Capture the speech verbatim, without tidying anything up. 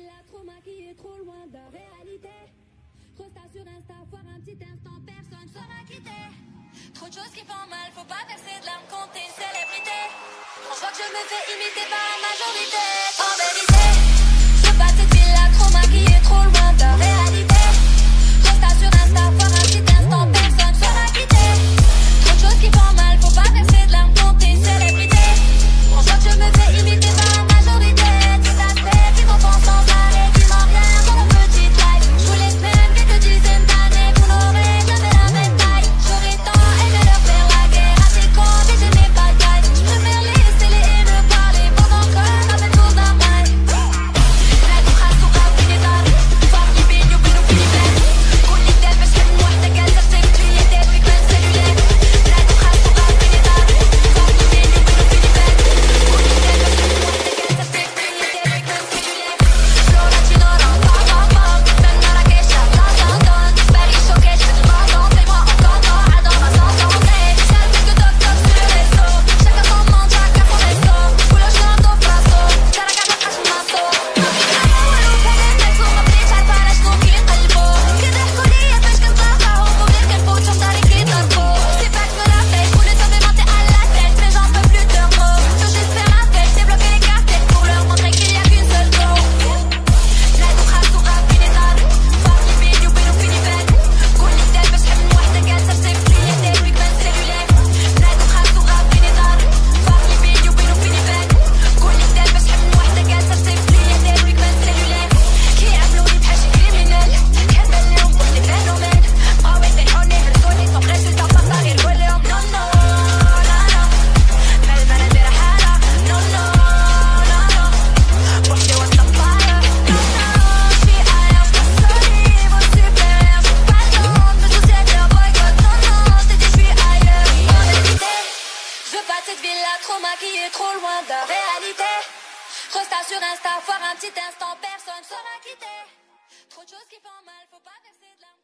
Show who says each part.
Speaker 1: villa trop maquillée, trop loin de la réalité. Rosta sur Insta, voir un petit instant, personne sera quitté. Trop de choses qui font mal, faut pas verser de larmes quand t'es une célébrité. On voit que je me fais imiter par la majorité. En vérité, je veux pas cette villa trop maquillée, trop loin de la réalité. Rosta sur Insta, voir un petit instant, personne sera quitté. Trop de choses qui font mal, faut pas verser de larmes quand t'es une célébrité. On voit que je me fais imiter par la majorité. Tout à fait, qui m'en pensent sans arrêt, qui m'en rien dans leur petite life. Je vous laisse même quelques dizaines d'années, vous n'aurez jamais la même taille. J'aurais tant aimé leur faire la guerre à ces cons, mais je n'ai pas de taille. Je préfère laisser les haineux parler pendant que ça fait tour d'un mail. لا تخافوا قابلين دار فرق بيني وبين فيليبين كل ده بس حلم واحدة جالسة بتكفي يديك بكمان سلولات لا تخافوا قابلين دار فرق بيني وبين فيليبين كل ده بس حلم واحدة جالسة بتكفي يديك بكمان سلولات فلورا تشينورا با با با من مراكش لا لندن Paris choqué je fais du pardon fais-moi encore non dans ma santé Celle que toc toc sur le réseau chacun son monde chacun son resto Culo chando fraso caraca ما تبقاش مناصو أول وكلام ناس وما بقيتش عارفة علاش شنو كيقلبوا كيضحكوا ليا فاش كنطلعهم وغير كنفوتهم داري كيضربوا C'est pas que je me la fais, je voulais sauver ma tête à la tête Mais j'en peux plus de leurs mots Faut juste faire un test, débloquer les cartes Pour leur montrer qu'il y a qu'une seule go لا تخافوا قابلين دار فرق بيني وبين فيليبين كل ده باش حلم واحدة جالسة بتكفي يديك بكمان سلولات لا تخافوا قابلين دار فرق بيني وبين فيليبين كل ده باش حلم واحدة جالسة بتكفي يديك بكمان سلولات كيعاملوني بحال شي كريمينال كنبان لهم بوحدي فينومين بغاو يطيحوني هرسوني صوب ريزولتا باصا غير نقولهم نو نو لا لا مال ما ندير حالة نو نو لا لا بوحدي وسط الفاير نو نو شي آية مكسرين mon supérieur j'ai pas le temps de me soucier de leur boycott non non t'es dit je suis ailleurs en vérité je veux pas de cette villa trop maquillée trop loin de la réalité Rosta sur Insta voir un petit instant personne sera quitté trop de choses qui font mal faut pas verser de larmes